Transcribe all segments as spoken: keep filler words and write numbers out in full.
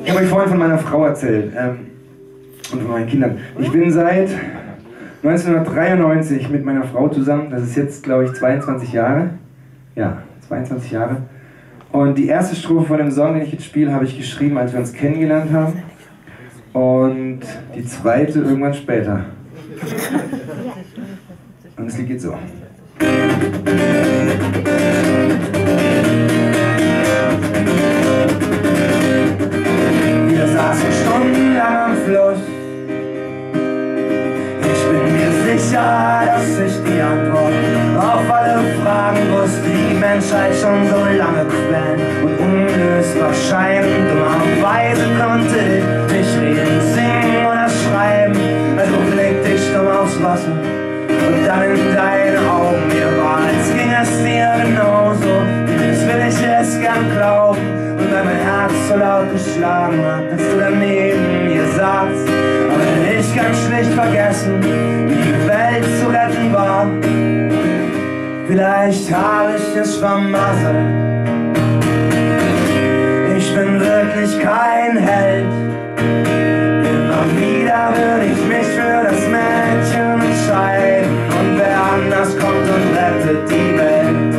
Ich habe euch vorhin von meiner Frau erzählt ähm, und von meinen Kindern. Ich bin seit neunzehnhundertdreiundneunzig mit meiner Frau zusammen. Das ist jetzt, glaube ich, zweiundzwanzig Jahre. Ja, zweiundzwanzig Jahre. Und die erste Strophe von dem Song, den ich jetzt spiele, habe ich geschrieben, als wir uns kennengelernt haben. Und die zweite irgendwann später. Und das Lied geht so. Wir saßen stundenlang am Fluss. Ich bin mir sicher, dass ich die Antwort auf alle Fragen wusste, die die Menschheit schon so lange quälen und unlösbar scheinen. Dummerweise konnte ich nicht reden, singen oder schreiben, also blickte ich stumm aufs Wasser und dann in deine Augen. Mir war, als ging es dir genauso, das will ich es gern glauben. Und weil mein Herz so laut geschlagen hat, dass du daneben mir saßt, aber ich kann schlicht vergessen, wie die Welt zu retten war. Vielleicht habe ich es vermasselt. Ich bin wirklich kein Held. Immer wieder würde ich mich für das Mädchen entscheiden. Und wer anders kommt und rettet die Welt.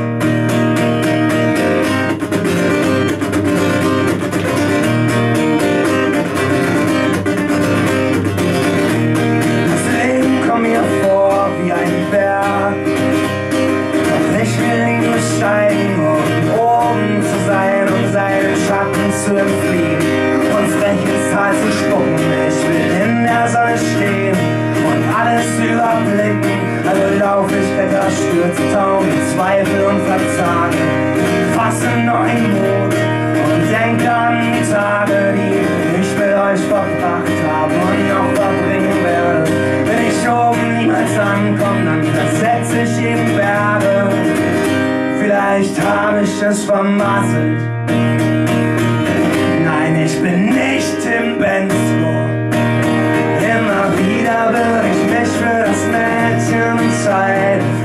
Das Leben kommt mir vor wie ein Berg. Doch ich will ihn besteigen, um oben zu sein und seinen Schatten zu entfliehen. Und frech ins Tal zu spucken, ich will in der Sonne stehen und alles überblicken. Also lauf ich Wetter, stürze Taum, Zweifel und Verzagen. Fasse neuen Mut und denk an die Tage, die ich mit euch verbracht habe und noch verbringen werde. Wenn ich oben niemals ankomme, dann versetze ich eben Berge. Vielleicht habe ich es vermasselt. Nein, ich bin nicht Tim Bensko. Immer wieder würde ich mich für das Mädchen entscheiden.